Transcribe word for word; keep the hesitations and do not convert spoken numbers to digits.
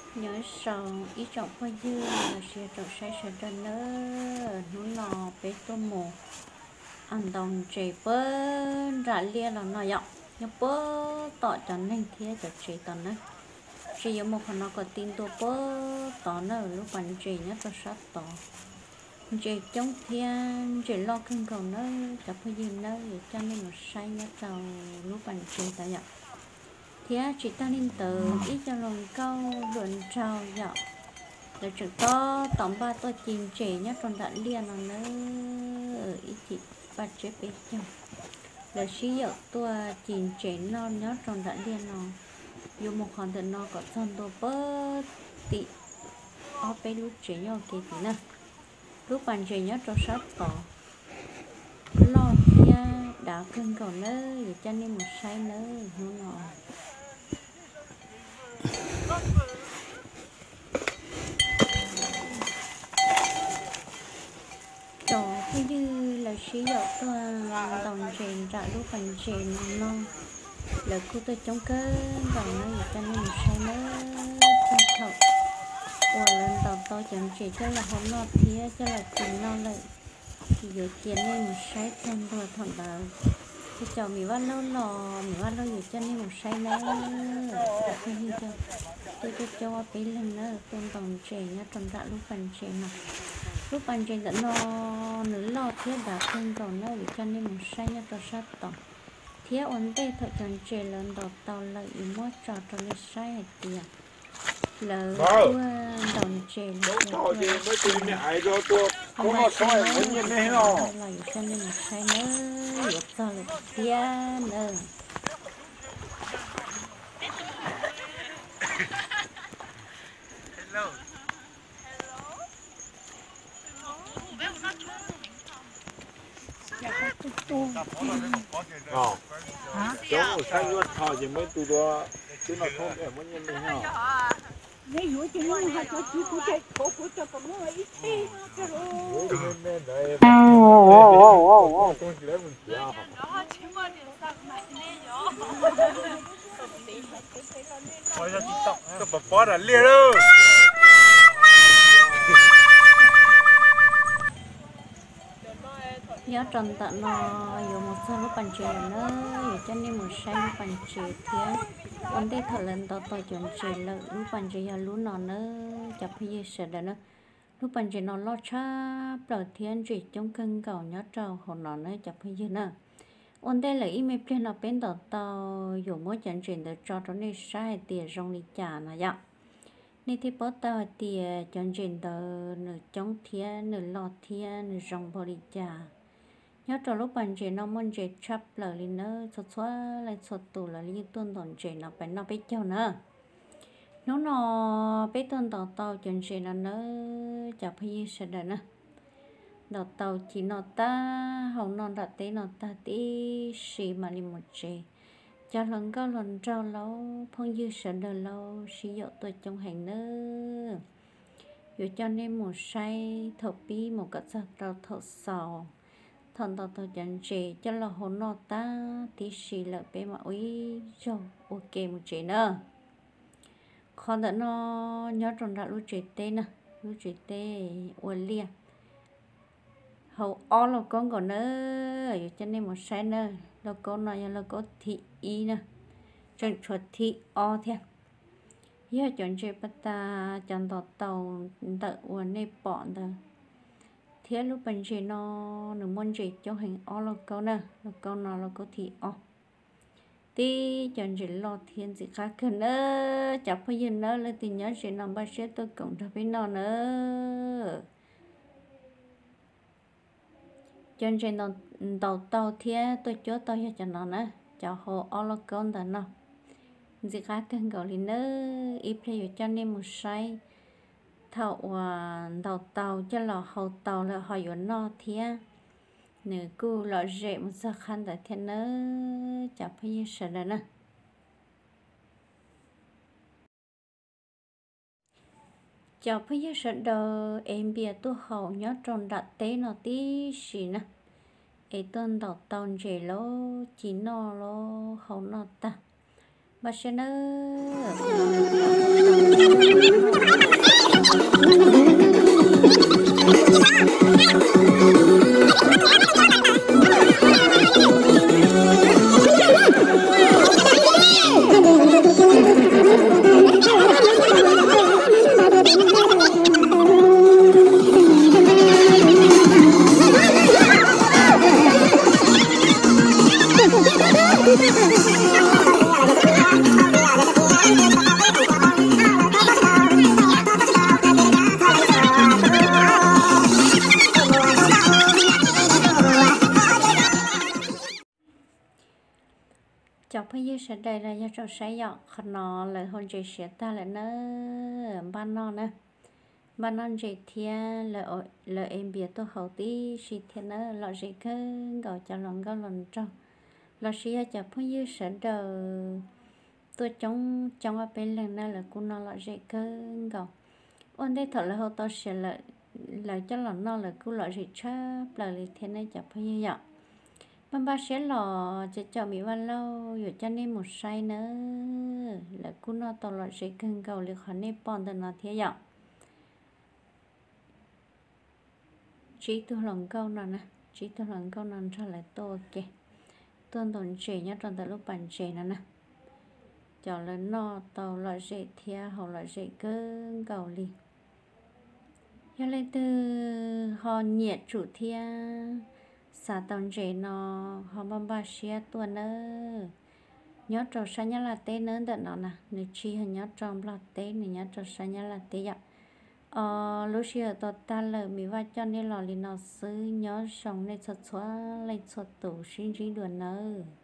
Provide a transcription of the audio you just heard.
nhớ sầu ít trọng bao nhiêu là sẽ trọng sai sẽ đơn nữa nó nọ bé tôm mù ăn đồng chế bơ ra lia là nó dọc nhớ bơ tỏ cho nên thế cho chế tao nữa chỉ có một phần nó có tin tôi bơ tỏ nó lúc bạn chế nhớ cho sát tỏ chế chống thiên chế lo cưng cầu nó cho bao nhiêu nó cho nên nó sai nhớ tao lúc bạn chế tao dọc thế chị ta nên từ ít cho lòng câu luận trao dạo rồi trực to tổng ba tôi chìm trẻ nhất trong đoạn liền là nữa ít chị ba chế bé chồng là sử dụng tôi chìm trẻ non nhớ trong đoạn liền nó dùng một khoản tiền nó có thân tôi bớt tị ở bé lúc trẻ nhau kia tí nè lúc bạn trẻ nhất trong sát tỏ lo kia đã cưng cầu nữa để cho nên một sai nữa nó nọ chỗ thế như là sử dụng tôi đồng tiền trả lúc phần tiền non là cô tôi chống cơ đồng nó cho nên một sai nữa trong thầu qua lần đầu tôi chẳng chỉ cho là hôm nọ thì cho là tiền non lại thì giờ tiền nên một sai thêm rồi thằng bà thì cháu mình bắt lâu lò mình bắt lâu giờ cho nên một sai nữa thế như cho tôi cho cho bé lần nữa tôn đồng trẻ nhá trong đã lúc phần trẻ mà lúc ban trên dẫn nó nữ lo thiết đã không còn nơi để cho nên một sai nhá cho sát tổng thiết ổn định thôi chọn trẻ lớn đầu tàu lợi mua trò cho lên sai hay tiền lỡ đồng trẻ Nó gì mới tìm mẹ ai cho tôi có nó soi mới nhìn thấy nó là cho nên một sai nữa được cho là tiền nữa Hello. ờ cháu sang luôn thọ chỉ mới từ đó chứ nó không để mới nhìn thấy nó nếu như chỉ muốn hai chỗ chỉ của chạy cổ của cho còn nó ít thế cái rồi nên nên đấy con chỉ lấy mình chỉ à Coi ra TikTok, cái bắp bó là lia đâu. nhớ trần tận nó dùng một số lúc bàn trẻ nữa cho nên một sai lúc bàn trẻ thế vấn đề thật lần đó tôi chọn trẻ là lúc bàn trẻ là lúc nó nữa chập bây giờ đó nữa lúc bàn trẻ nó lo cha đầu tiên chỉ trong cân cầu nhớ trâu hồn nó nữa chập bây giờ nữa vấn đề là email trên nó bên đó tao dùng mỗi chọn chuyện để cho nó nên sai tiền trong lịch trả nó vậy nên thì bắt tao tiền chọn chuyện đó nửa trong thiên nửa lọt thiên nửa trong body trả nhớ trong lúc bạn trẻ nó muốn trẻ chấp lời lên nữa xuất xuất lại xuất tù là liên tuần tuần trẻ nó phải nó biết cho nữa nó nó biết tuần tàu tàu chuyện trẻ nó nữa chả phải sẽ đợi nữa đợt tàu chỉ nó ta hồng non đặt tế nó ta tí xì mà đi một trẻ cho lần có lần trao lâu phong dư sẽ đợi lâu sử dụng tôi trong hành nữa rồi cho nên một say thợ pi một cái sao trao thợ sầu thần tao tao chẳng chỉ cho là hồn nó ta tí xì lợi bé mà ui cho ok một chị nữa còn đã nó nhớ trong đã lúc chị tê nè lúc chị tê uốn liền hầu o là con còn nữa cho nên một sai nữa là con nói là có thị y nè chọn chuột thị o theo giờ chọn chị bắt ta chọn tàu tàu đợi uốn này bọn đó thế lúc bạn chị nó nửa môn chị cho hình o là câu nè là câu nào là câu thì o tí chọn chị lo thiên gì khác hơn nữa chả phải gì nữa là thì nhớ chị làm ba sẽ tôi cộng ra với nó nữa chọn chị nó đầu tàu thế tôi cho tôi cho nó nữa cho hồ o là câu đó nó gì khác hơn gọi đi nữa ít phải cho nên một sai thầu đầu tàu cho là hậu tàu là họ yếu no thia nữ cô là dễ một giờ khăn tại thiên nữa chả phải như sợ đó nè chả phải như sợ đó em bia tôi hậu nhớ tròn đặt tế nó tí xí nè ấy tuần đầu tàu dễ lo chỉ no lo hậu no ta bà sẽ nữa đây là cho sai dọn khăn nó là hôn chị sẽ ta lại nữa ban nó nữa ban nó chị thia là là em biết tôi hậu tí chị thia nữa là chị cứ gọi cho lòng gọi lòng trong là chị cho phong dư sẽ đời tôi chống chống ở bên lần này là cô nó là chị cứ gọi ôn đây thật là hậu tôi sẽ là là cho lòng nó là cô là chị chấp là thế này cho phong dư dọn bạn ba sẽ lò chỉ cho mỹ văn lâu rồi cho nên một say nữa là cú nó tao là sẽ cần cầu liệt khỏi nên bọn tao nó thế dạo chỉ tôi lòng câu nào nè chỉ tôi lòng câu nào cho lại tôi ok tôi tồn trẻ nhá trong tại lúc bạn trẻ nè nè cho lên nó tao là sẽ theo họ là sẽ cần cầu liền cho lên từ họ nhiệt chủ thiên xã tông trẻ nó họ bằng ba xe tuần nữa nhớ trò sa nhá là tên nữa đợt nó nè nếu chi hình nhớ trong là tên này nhớ trò sa nhá là tên vậy ờ lúc xưa tôi ta lời mi va cho nên là li nó sư nhớ sống nên sốt xóa lên sốt tủ sinh trí đuổi nữa